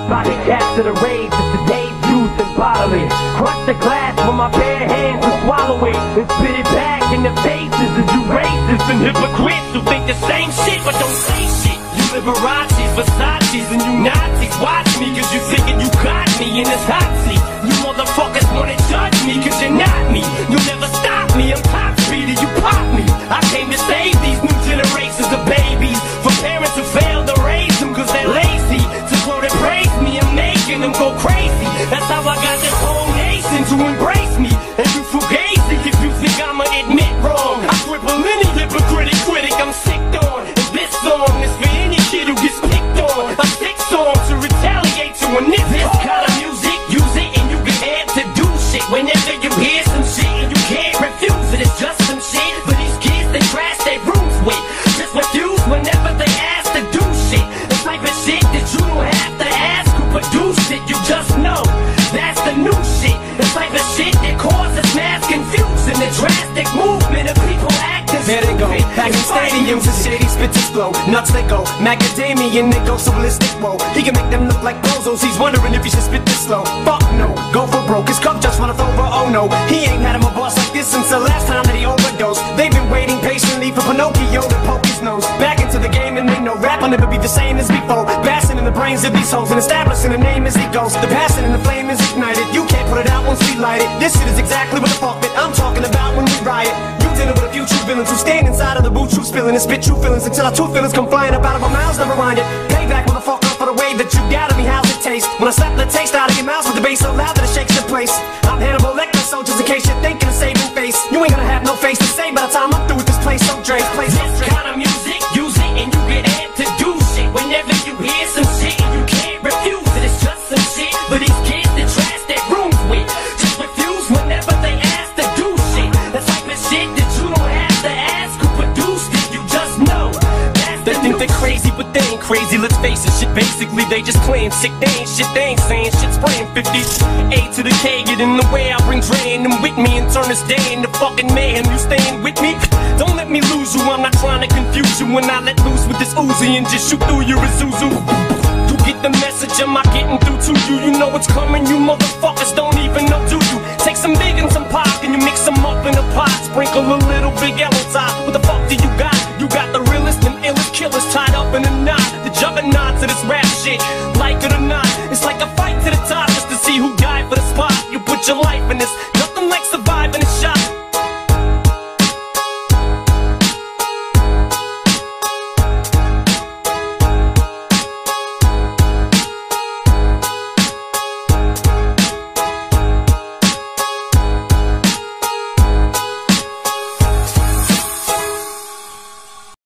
body capture the rage of today's youth and bottle it. Crush the glass with my bare hands and swallow it, and spit it back in the faces of you racists and hypocrites who think the same shit but don't say shit. You Liberace's, Versace's, and you Nazis watch me cause you thinking you got me in this hot seat. You motherfuckers wanna judge me cause you're not me. You'll never stop me, I'm top speed and you pop me. I came to save these new generations of babies from parents who failed to raise them cause they're lazy. To quote and praise me, I'm making them go crazy. That's how I got this whole nation to embrace me. And you fugazi if you think I'ma admit wrong. I cripple any hypocritic critic I'm sick on. And this song is for any kid who gets picked on. A sick song to retaliate to a nigga. This kind of music, use it and you can add to do shit. Whenever you hear some shit and you can't refuse it, it's just some shit for these kids they trash their rooms with. Just refuse whenever they ask to do shit. The type of shit that you don't have to ask who produced it, you just know. That's the new shit. The type of shit that causes mass confusion. The drastic movement of people acting. There they go, back in stadiums, the shady spit to flow. Nuts they go, macadamia and they go so ballistic, whoa. He can make them look like bozos, he's wondering if he should spit this slow. Fuck no, go for broke, his cup just runneth over, oh no. He ain't had him a boss like this since the last time that he overdosed. They've been waiting patiently for Pinocchio to poke his nose back into the game, and they know rap will never be the same as before. Basking in the brains of these hoes and establishing a name as he goes. The passion and the flame is ignited, you can't put it out once we light it. This shit is exactly what the fuck that I'm talking about when we riot. You dealing with a few true villains who stand inside of the boot, true spilling and spit true feelings until our true feelings come flying up out of our mouths. Never mind it, payback motherfucker for the way that you got me. How's it taste when I slap the taste out of your mouth with the bass so loud that it shakes the place? I'm Hannibal Lecter, so just in case you're thinking of saving face, you ain't gonna have no face to say by the time I'm through with this place. So Dre's place. This kind of music, use it and you get amped to do shit. Whenever you hear some shit and you can't refuse it, it's just some shit for these kids that trash their rooms with. Just refuse whenever they ask to do shit. The type of shit that you don't have to ask who produced it, you just know. They think they're crazy, but they ain't crazy, let's face it. Shit, basically, they just playing sick. They ain't shit, they ain't saying shit. Spraying 50 A to the K, get in the way. I bring Dre and them with me and turn this day into fucking mayhem. You staying with me? Don't let me lose you, I'm not trying to confuse you. When I let loose with this Uzi and just shoot through your Isuzu. You get the message, am I getting through to you? You know what's coming, you motherfuckers don't even know, do you? Take some big and some pop and you mix them up in a pot. Sprinkle a little Big L on top. What the fuck do you got? You got the realest and illest killers tied up in a knot. The juggernauts of this rap shit, like it or not, it's like a fight to the top just to see who died for the spot. You put your life in this